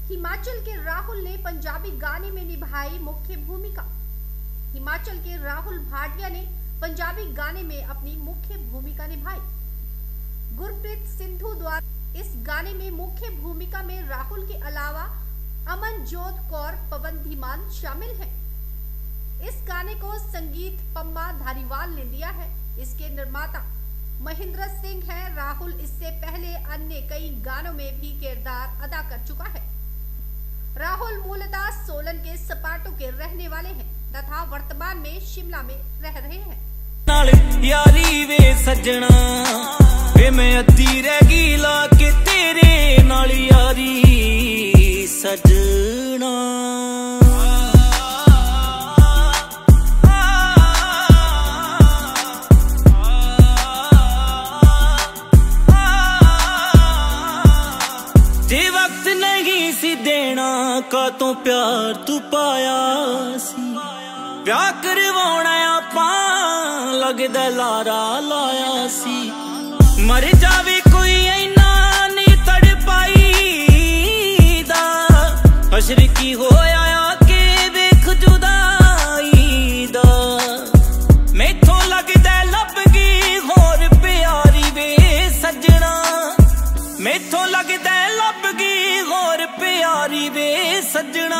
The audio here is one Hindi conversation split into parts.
हिमाचल के राहुल ने पंजाबी गाने में निभाई मुख्य भूमिका। हिमाचल के राहुल भाटिया ने पंजाबी गाने में अपनी मुख्य भूमिका निभाई। गुरप्रीत सिंधु द्वारा इस गाने में मुख्य भूमिका में राहुल के अलावा अमनजोत कौर, पवन धीमान शामिल हैं। इस गाने को संगीत पम्मा धारीवाल ने दिया है। इसके निर्माता महेंद्र सिंह है। राहुल इससे पहले अन्य कई गानों में भी किरदार अदा कर चुका है। राहुल मूलतः सोलन के सपाटों के रहने वाले हैं तथा वर्तमान में शिमला में रह रहे हैं। नाल यारी वे सजना वे मैं अद्धी रह गई ला के तेरे नाल यारी सजना। जे वक्त नहीं सी देना का तो प्यार तू पाया सी, ब्याह करवाना आपा लगदा लारा लाया सी। मर जावे कोई ऐना नहीं तड़पाई दा, हशर की होया के वेख जुदाई दा। मैथों लगदा लब गई होर प्यारी वे सजना, मैथों लगदा लब गई होर प्यारी वे सजना।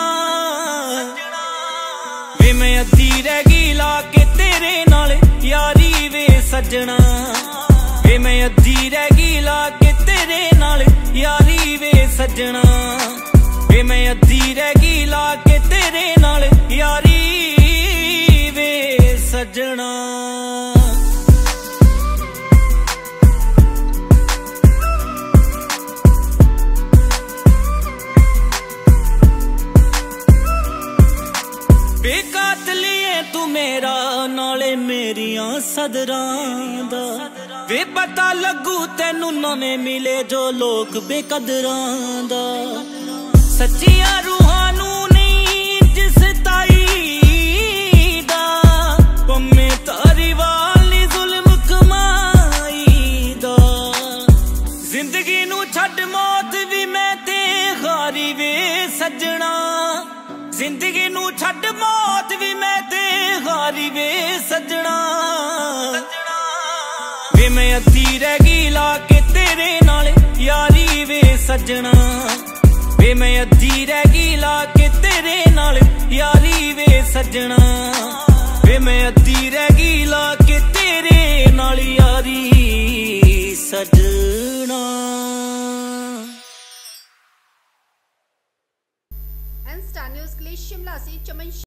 वे मैं अद्धी रह गई ला के तेरे नाल यारी वे सजना, वे मैं अद्धी रह गई ला के तेरे नाल यारी वे सजना, वे मैं अद्धी रह गई ला के तेरे नाल यारी वे सजना। बेकातलिए तू मेरा नाले मेरिया सदरां दा, वे पता लगू तेनू नवे मिले जो लोग बेकदरां दा। सच्चिया रूहानू नहीं जिस ताई दा, पम्मे धारीवाल नी जुल्म कमाई दा। जिंदगी नू छड्ड मौत भी मैं ते हारी वे सजना, जिंदगी नू छड्ड मौत भी मैं ते हारी वे सजना। वे मैं अद्धी रह गई ला के तेरे नाल यारी वे सजना, वे मैं अद्धी रह गई ला के तेरे नाल यारी वे सजना, वे मैं अद्धी रह गई ला के तेरे नाल यारी सजना। एन स्टार न्यूज़ के लिए शिमला से चमन।